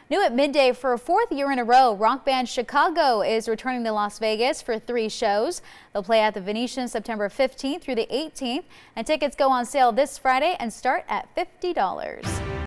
New at midday for a fourth year in a row, rock band Chicago is returning to Las Vegas for 3 shows. They'll play at the Venetian September 15th through the 18th, and tickets go on sale this Friday and start at $50.